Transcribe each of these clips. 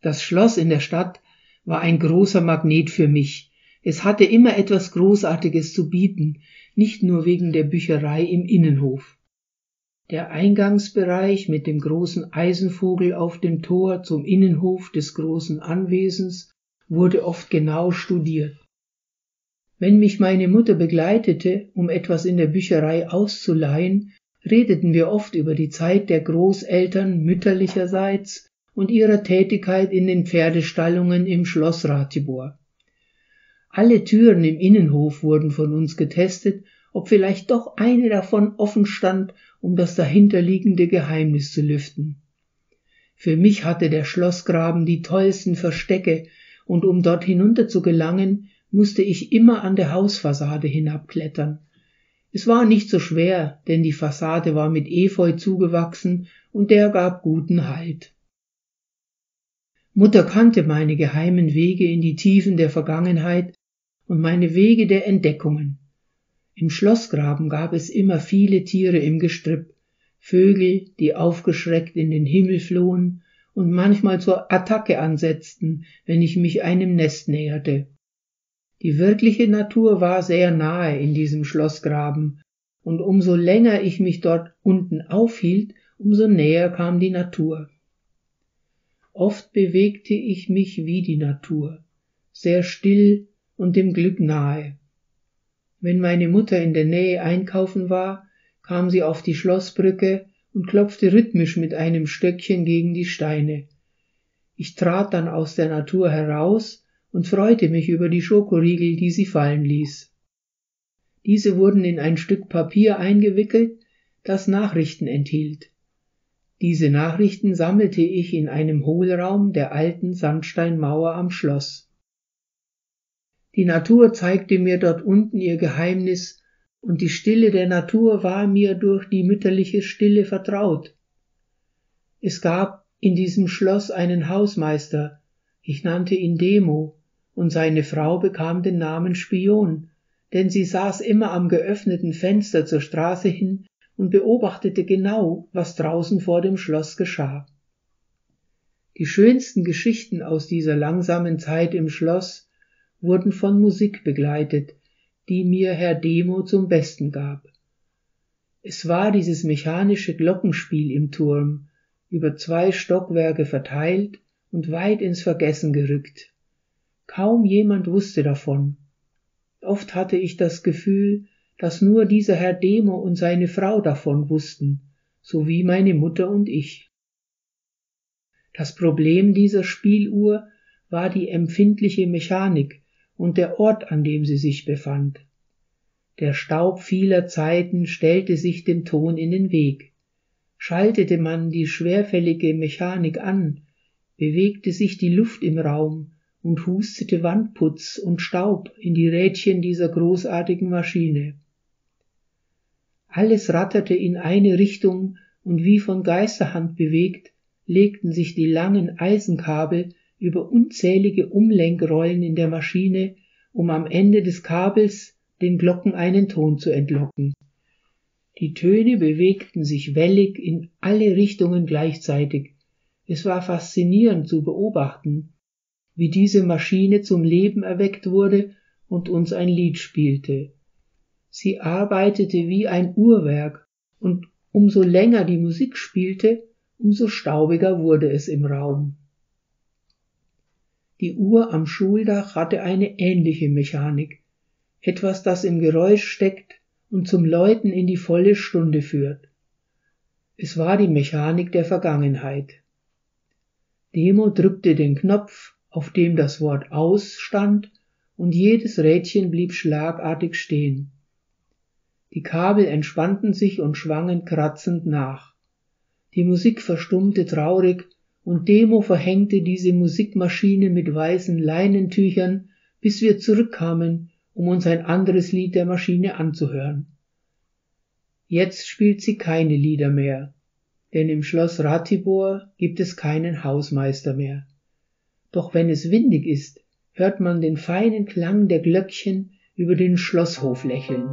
Das Schloss in der Stadt war ein großer Magnet für mich. Es hatte immer etwas Großartiges zu bieten, nicht nur wegen der Bücherei im Innenhof. Der Eingangsbereich mit dem großen Eisenvogel auf dem Tor zum Innenhof des großen Anwesens wurde oft genau studiert. Wenn mich meine Mutter begleitete, um etwas in der Bücherei auszuleihen, redeten wir oft über die Zeit der Großeltern mütterlicherseits und ihrer Tätigkeit in den Pferdestallungen im Schloss Ratibor. Alle Türen im Innenhof wurden von uns getestet, ob vielleicht doch eine davon offen stand, um das dahinterliegende Geheimnis zu lüften. Für mich hatte der Schlossgraben die tollsten Verstecke, und um dort hinunter zu gelangen, musste ich immer an der Hausfassade hinabklettern. Es war nicht so schwer, denn die Fassade war mit Efeu zugewachsen und der gab guten Halt. Mutter kannte meine geheimen Wege in die Tiefen der Vergangenheit und meine Wege der Entdeckungen. Im Schlossgraben gab es immer viele Tiere im Gestrüpp, Vögel, die aufgeschreckt in den Himmel flohen und manchmal zur Attacke ansetzten, wenn ich mich einem Nest näherte. Die wirkliche Natur war sehr nahe in diesem Schlossgraben, und umso länger ich mich dort unten aufhielt, umso näher kam die Natur. Oft bewegte ich mich wie die Natur, sehr still und dem Glück nahe. Wenn meine Mutter in der Nähe einkaufen war, kam sie auf die Schlossbrücke und klopfte rhythmisch mit einem Stöckchen gegen die Steine. Ich trat dann aus der Natur heraus und freute mich über die Schokoriegel, die sie fallen ließ. Diese wurden in ein Stück Papier eingewickelt, das Nachrichten enthielt. Diese Nachrichten sammelte ich in einem Hohlraum der alten Sandsteinmauer am Schloss. Die Natur zeigte mir dort unten ihr Geheimnis, und die Stille der Natur war mir durch die mütterliche Stille vertraut. Es gab in diesem Schloss einen Hausmeister, ich nannte ihn Demo, und seine Frau bekam den Namen Spion, denn sie saß immer am geöffneten Fenster zur Straße hin und beobachtete genau, was draußen vor dem Schloss geschah. Die schönsten Geschichten aus dieser langsamen Zeit im Schloss wurden von Musik begleitet, die mir Herr Demo zum Besten gab. Es war dieses mechanische Glockenspiel im Turm, über 2 Stockwerke verteilt und weit ins Vergessen gerückt. Kaum jemand wusste davon. Oft hatte ich das Gefühl, dass nur dieser Herr Demo und seine Frau davon wussten, sowie meine Mutter und ich. Das Problem dieser Spieluhr war die empfindliche Mechanik und der Ort, an dem sie sich befand. Der Staub vieler Zeiten stellte sich dem Ton in den Weg. Schaltete man die schwerfällige Mechanik an, bewegte sich die Luft im Raum und hustete Wandputz und Staub in die Rädchen dieser großartigen Maschine. Alles ratterte in eine Richtung, und wie von Geisterhand bewegt, legten sich die langen Eisenkabel über unzählige Umlenkrollen in der Maschine, um am Ende des Kabels den Glocken einen Ton zu entlocken. Die Töne bewegten sich wellig in alle Richtungen gleichzeitig. Es war faszinierend zu beobachten, wie diese Maschine zum Leben erweckt wurde und uns ein Lied spielte. Sie arbeitete wie ein Uhrwerk, und umso länger die Musik spielte, umso staubiger wurde es im Raum. Die Uhr am Schuldach hatte eine ähnliche Mechanik, etwas, das im Geräusch steckt und zum Läuten in die volle Stunde führt. Es war die Mechanik der Vergangenheit. Demo drückte den Knopf, auf dem das Wort aus stand, und jedes Rädchen blieb schlagartig stehen. Die Kabel entspannten sich und schwangen kratzend nach. Die Musik verstummte traurig, und Demo verhängte diese Musikmaschine mit weißen Leinentüchern, bis wir zurückkamen, um uns ein anderes Lied der Maschine anzuhören. Jetzt spielt sie keine Lieder mehr, denn im Schloss Ratibor gibt es keinen Hausmeister mehr. Doch wenn es windig ist, hört man den feinen Klang der Glöckchen über den Schlosshof lächeln.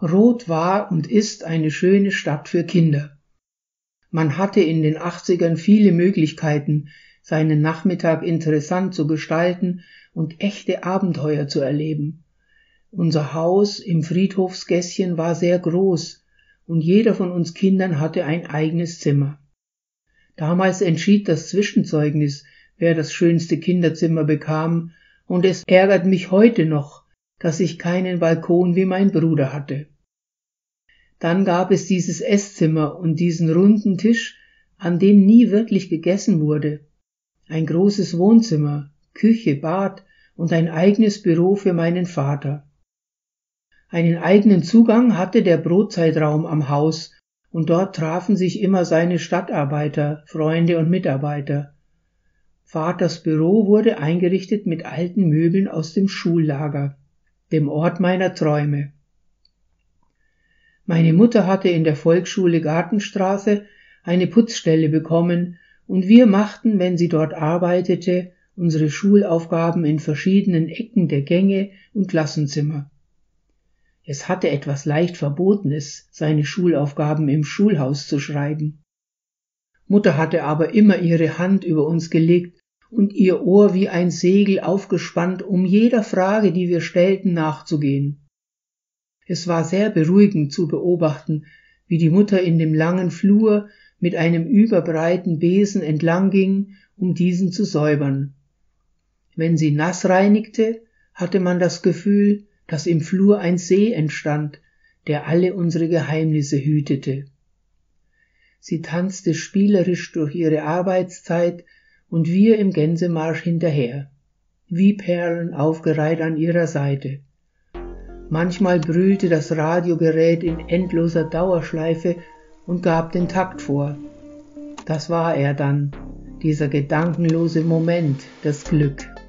Roth war und ist eine schöne Stadt für Kinder. Man hatte in den 80ern viele Möglichkeiten, seinen Nachmittag interessant zu gestalten und echte Abenteuer zu erleben. Unser Haus im Friedhofsgässchen war sehr groß und jeder von uns Kindern hatte ein eigenes Zimmer. Damals entschied das Zwischenzeugnis, wer das schönste Kinderzimmer bekam, und es ärgert mich heute noch, dass ich keinen Balkon wie mein Bruder hatte. Dann gab es dieses Esszimmer und diesen runden Tisch, an dem nie wirklich gegessen wurde. Ein großes Wohnzimmer, Küche, Bad und ein eigenes Büro für meinen Vater. Einen eigenen Zugang hatte der Brotzeitraum am Haus und dort trafen sich immer seine Stadtarbeiter, Freunde und Mitarbeiter. Vaters Büro wurde eingerichtet mit alten Möbeln aus dem Schullager, dem Ort meiner Träume. Meine Mutter hatte in der Volksschule Gartenstraße eine Putzstelle bekommen und wir machten, wenn sie dort arbeitete, unsere Schulaufgaben in verschiedenen Ecken der Gänge und Klassenzimmer. Es hatte etwas leicht Verbotenes, seine Schulaufgaben im Schulhaus zu schreiben. Mutter hatte aber immer ihre Hand über uns gelegt und ihr Ohr wie ein Segel aufgespannt, um jeder Frage, die wir stellten, nachzugehen. Es war sehr beruhigend zu beobachten, wie die Mutter in dem langen Flur mit einem überbreiten Besen entlang ging, um diesen zu säubern. Wenn sie nass reinigte, hatte man das Gefühl, dass im Flur ein See entstand, der alle unsere Geheimnisse hütete. Sie tanzte spielerisch durch ihre Arbeitszeit und wir im Gänsemarsch hinterher, wie Perlen aufgereiht an ihrer Seite. Manchmal brüllte das Radiogerät in endloser Dauerschleife und gab den Takt vor. Das war er dann, dieser gedankenlose Moment, das Glück.